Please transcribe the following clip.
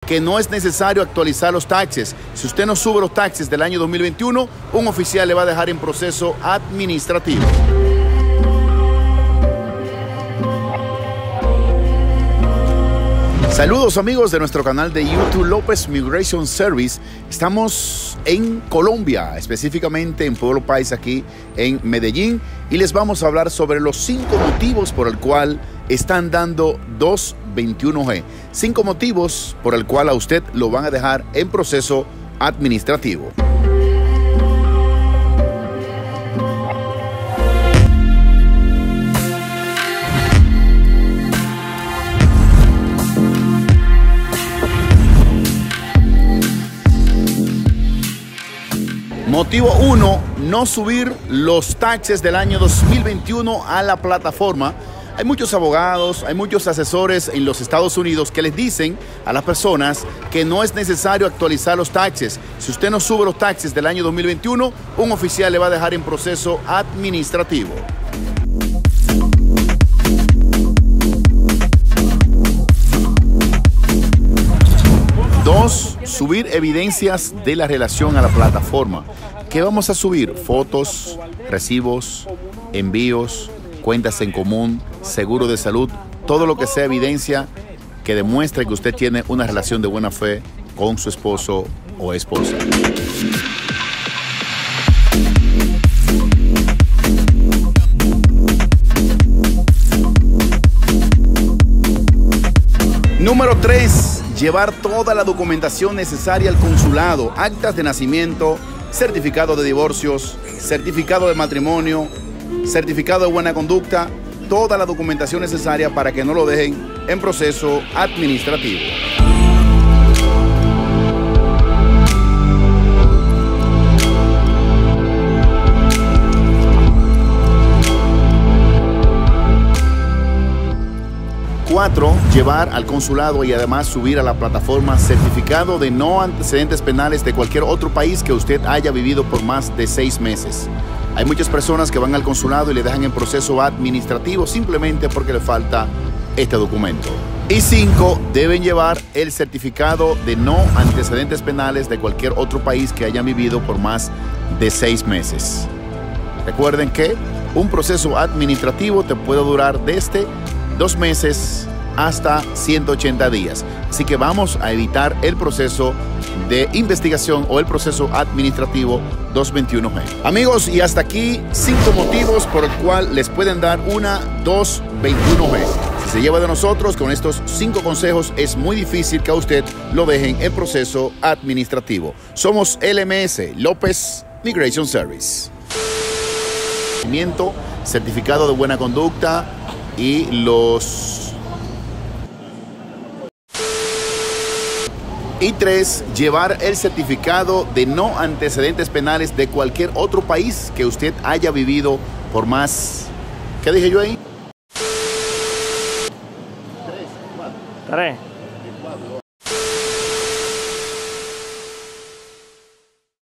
que no es necesario actualizar los taxes. Si usted no sube los taxes del año 2021, un oficial le va a dejar en proceso administrativo. Saludos amigos de nuestro canal de YouTube López Migration Service. Estamos en Colombia, específicamente en Pueblo Paisa, aquí en Medellín, y les vamos a hablar sobre los 5 motivos por el cual están dando 221G. 5 motivos por el cual a usted lo van a dejar en proceso administrativo. Motivo 1, no subir los taxes del año 2021 a la plataforma. Hay muchos abogados, hay muchos asesores en los Estados Unidos que les dicen a las personas que no es necesario actualizar los taxes. Si usted no sube los taxes del año 2021, un oficial le va a dejar en proceso administrativo. Dos, subir evidencias de la relación a la plataforma. ¿Qué vamos a subir? Fotos, recibos, envíos, cuentas en común, seguro de salud, todo lo que sea evidencia que demuestre que usted tiene una relación de buena fe con su esposo o esposa. Número 3. Llevar toda la documentación necesaria al consulado, actas de nacimiento, certificado de divorcios, certificado de matrimonio, certificado de buena conducta, toda la documentación necesaria para que no lo dejen en proceso administrativo. Llevar al consulado y además subir a la plataforma certificado de no antecedentes penales de cualquier otro país que usted haya vivido por más de 6 meses. Hay muchas personas que van al consulado y le dejan en proceso administrativo simplemente porque le falta este documento. Y 5, deben llevar el certificado de no antecedentes penales de cualquier otro país que hayan vivido por más de 6 meses. Recuerden que un proceso administrativo te puede durar desde 2 meses hasta 180 días. Así que vamos a evitar el proceso de investigación o el proceso administrativo 221G. Amigos, y hasta aquí 5 motivos por el cual les pueden dar una 221G. Si se lleva de nosotros con estos 5 consejos, es muy difícil que a usted lo dejen en proceso administrativo. Somos LMS, López Migration Service. Certificado de buena conducta y Y 3, llevar el certificado de no antecedentes penales de cualquier otro país que usted haya vivido por más... ¿Qué dije yo ahí? 3.